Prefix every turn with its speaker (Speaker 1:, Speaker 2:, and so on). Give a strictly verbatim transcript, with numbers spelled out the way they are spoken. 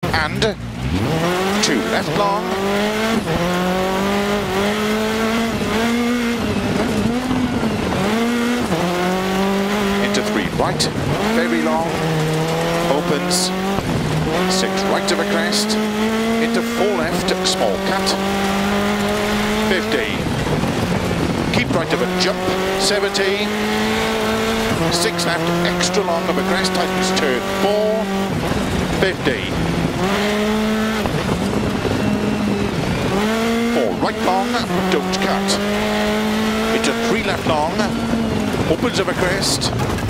Speaker 1: and two left long, into three right, very long, opens, six right of a crest, into four left, small cut, fifty, keep right of a jump, seventy, six left, extra long of a crest, tightens turn four, fifty, four right long, don't cut, into three left long, opens of a crest,